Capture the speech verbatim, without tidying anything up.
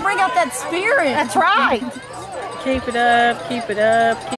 bring out that spirit. That's right. Keep it up, keep it up. Keep